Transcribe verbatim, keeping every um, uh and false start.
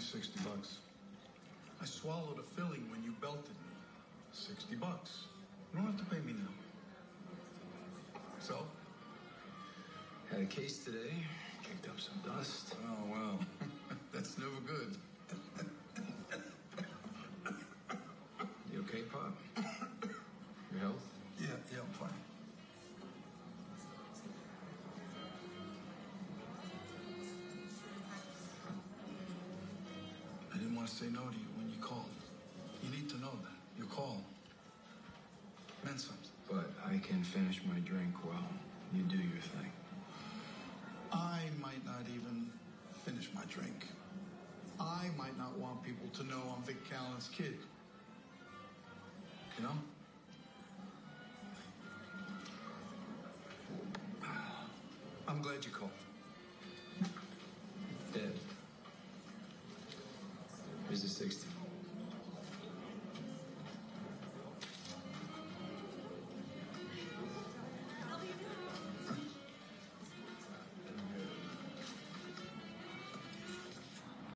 sixty bucks. I swallowed a filling when you belted me. sixty bucks. You don't have to pay me now. So? Had a case today. Kicked up some dust. Oh, well. That's never good. You okay, Pop? Your health? Yeah, yeah, I'm fine. I didn't want to say no to you when you called. You need to know that. Your call meant something. But I can finish my drink while you do your thing. I might not even finish my drink. I might not want people to know I'm Vic Callen's kid. You know? I'm glad you called. Dad, here's the sixty.